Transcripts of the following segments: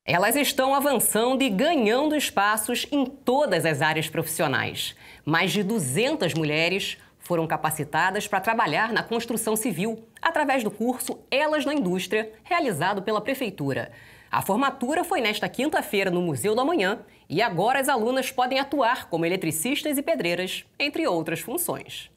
Elas estão avançando e ganhando espaços em todas as áreas profissionais. Mais de 200 mulheres foram capacitadas para trabalhar na construção civil, através do curso Elas na Indústria, realizado pela Prefeitura. A formatura foi nesta quinta-feira no Museu do Amanhã e agora as alunas podem atuar como eletricistas e pedreiras, entre outras funções.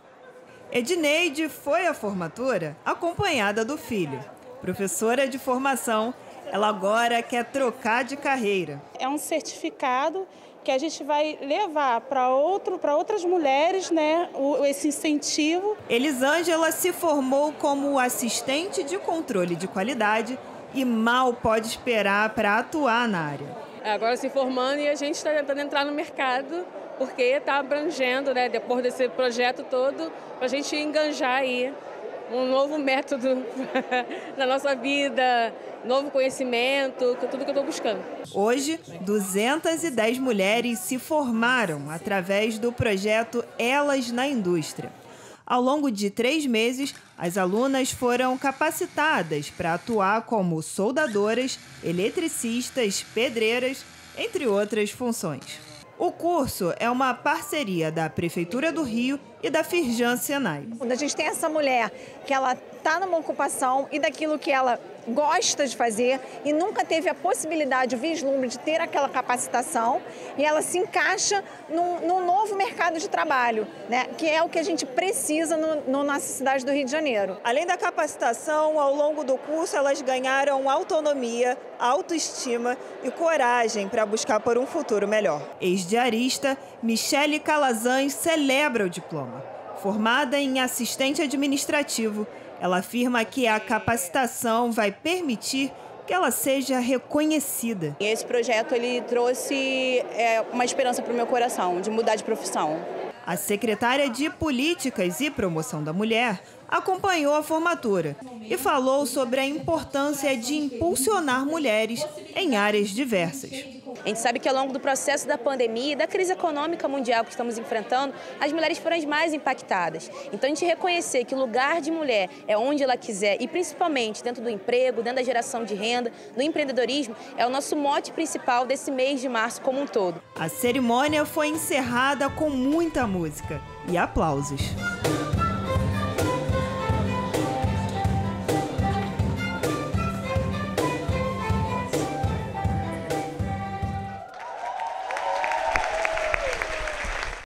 Edneide foi à formatura acompanhada do filho. Professora de formação, ela agora quer trocar de carreira. É um certificado que a gente vai levar para outras mulheres, né, esse incentivo. Elisângela se formou como assistente de controle de qualidade e mal pode esperar para atuar na área. Agora se formando e a gente está tentando entrar no mercado, porque está abrangendo, né, depois desse projeto todo, para a gente enganjar aí um novo método na nossa vida, novo conhecimento, tudo que eu estou buscando. Hoje, 210 mulheres se formaram através do projeto Elas na Indústria. Ao longo de 3 meses, as alunas foram capacitadas para atuar como soldadoras, eletricistas, pedreiras, entre outras funções. O curso é uma parceria da Prefeitura do Rio e da Firjan Senai. Quando a gente tem essa mulher que ela está numa ocupação e daquilo que ela gosta de fazer e nunca teve a possibilidade, o vislumbre de ter aquela capacitação, e ela se encaixa num novo mercado de trabalho, né? Que é o que a gente precisa na nossa cidade do Rio de Janeiro. Além da capacitação, ao longo do curso elas ganharam autonomia, autoestima e coragem para buscar por um futuro melhor. Ex-diarista Michele Calazans celebra o diploma. Formada em assistente administrativo, ela afirma que a capacitação vai permitir que ela seja reconhecida. Esse projeto ele trouxe uma esperança para o meu coração, de mudar de profissão. A secretária de Políticas e Promoção da Mulher acompanhou a formatura e falou sobre a importância de impulsionar mulheres em áreas diversas. A gente sabe que ao longo do processo da pandemia e da crise econômica mundial que estamos enfrentando, as mulheres foram as mais impactadas. Então a gente reconhecer que o lugar de mulher é onde ela quiser e principalmente dentro do emprego, dentro da geração de renda, do empreendedorismo, é o nosso mote principal desse mês de março como um todo. A cerimônia foi encerrada com muita música e aplausos.